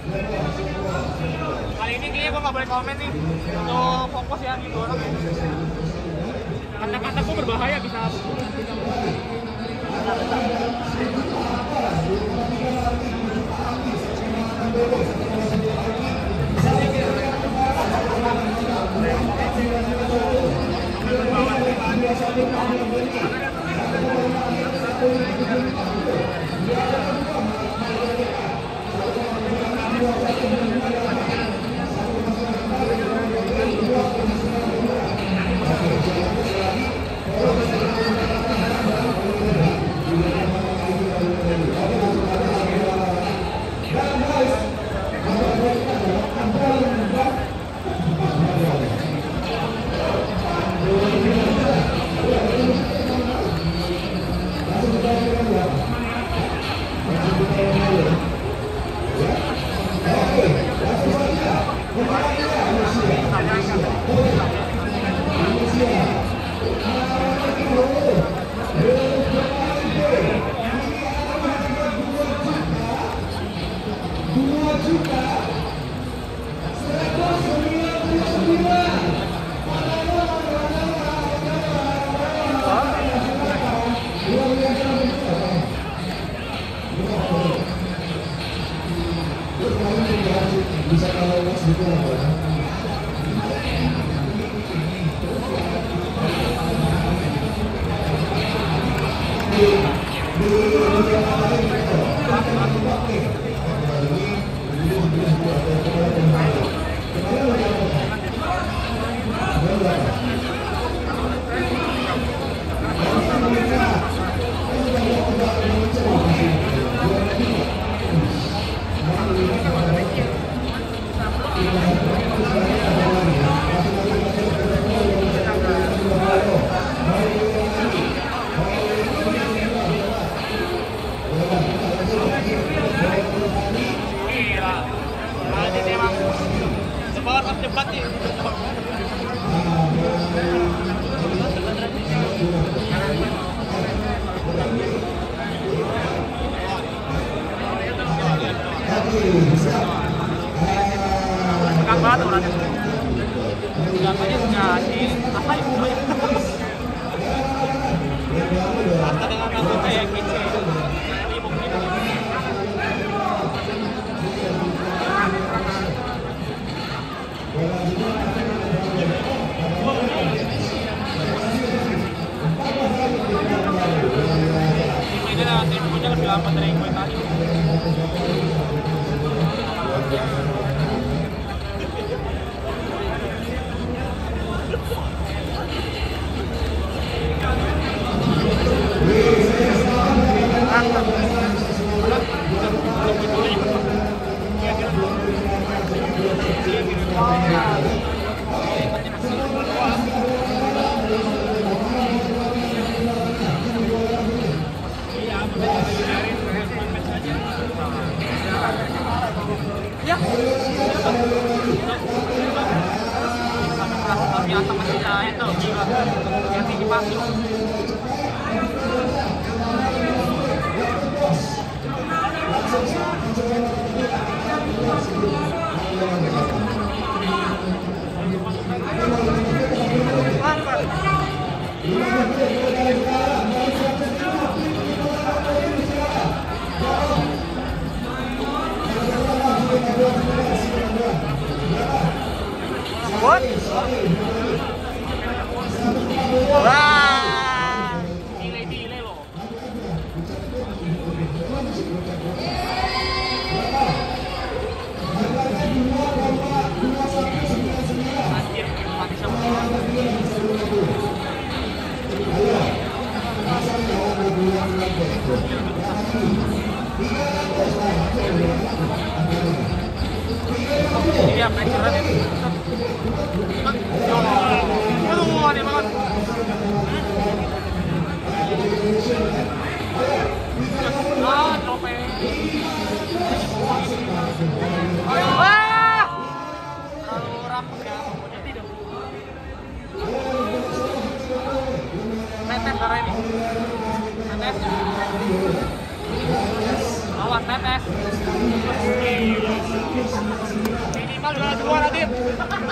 Kali ini kayaknya gue nggak boleh komen nih. Untuk fokus ya gitu orang. Kata-kataku berbahaya bisa. Bisa kalau mas gitu lah. Tegang banget orangnya. Gambarnya ngasih apa ibu ya? Kata dengan aku kayak gitu. Ini nanti punya lebih lambat dari gue tadi. Ya. Biasa masih itu yang tinggi pasti. What? Wah, delay loh. Anjir, mati semua. Iya, pressure-nya. Radit.